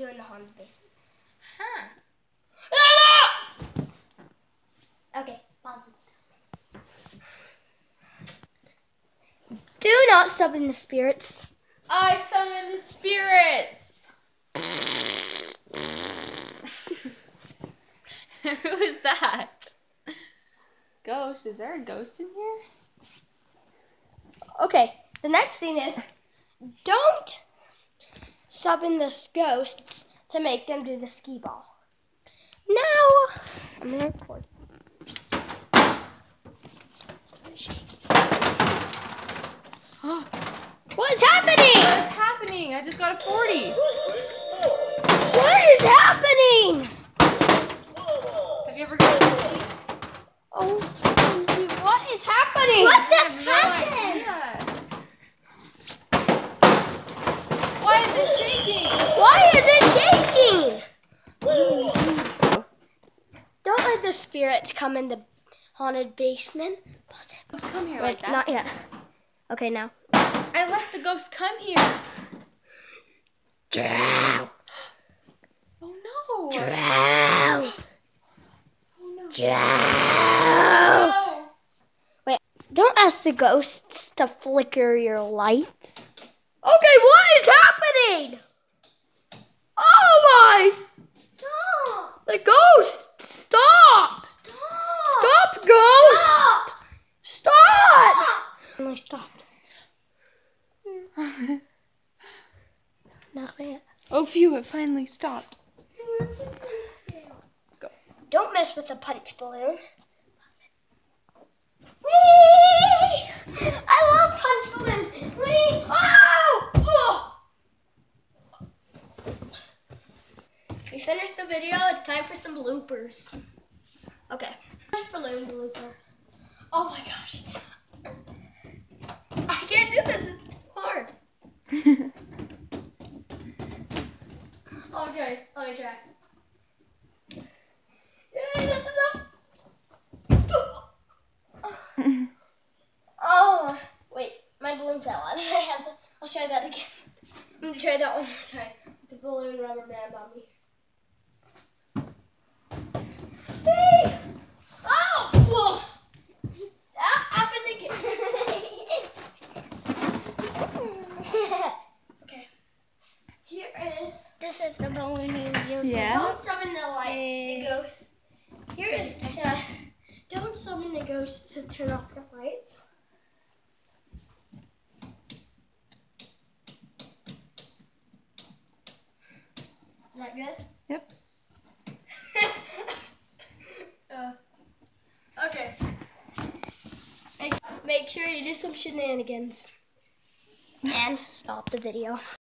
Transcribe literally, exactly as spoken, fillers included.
you in the haunted basement. Huh. Okay, pause it. Do not summon the spirits. I summon the spirits. Who is that? Ghost. Is there a ghost in here? Okay, the next thing is, don't summon the ghosts to make them do the skee ball. Now, I'm going to record. What is happening? What is happening? I just got a forty. What is happening? Have you ever got a forty? Oh, what is happening? What just happened? Why is it shaking? Why is it shaking? Don't let the spirits come in the haunted basement. Ghosts come here Wait, like that. not yet. Okay, now. I let the ghost come here. Drow. Oh no. Drow. Oh no. Drow. No. Wait, don't ask the ghosts to flicker your lights. Okay, what is happening? Oh my! Stop! The ghost! Stop! Stop, Stop ghost! Stop! Stop! Finally stopped. Now say it. Oh phew, it finally stopped. Go. Don't mess with the punch balloon. Whee! I love punch balloons. Whee! Oh! Oh! We finished the video. It's time for some bloopers. Okay. Punch balloon blooper. Oh my gosh. I can't do this. It's too hard. Okay, let me try. Yeah, this is up. Oh, wait, my balloon fell out of my hands. I'll try that again. I'm gonna try that one more time. The balloon rubber band on me. Hey! Oh! Whoa! That happened again. Okay. Here is. This is the balloon you use. Yeah. Don't summon the light, the ghost. Here is. Uh, don't summon the ghost to turn off the lights. Is that good? Yep. uh, okay. Make, make sure you do some shenanigans. And stop the video.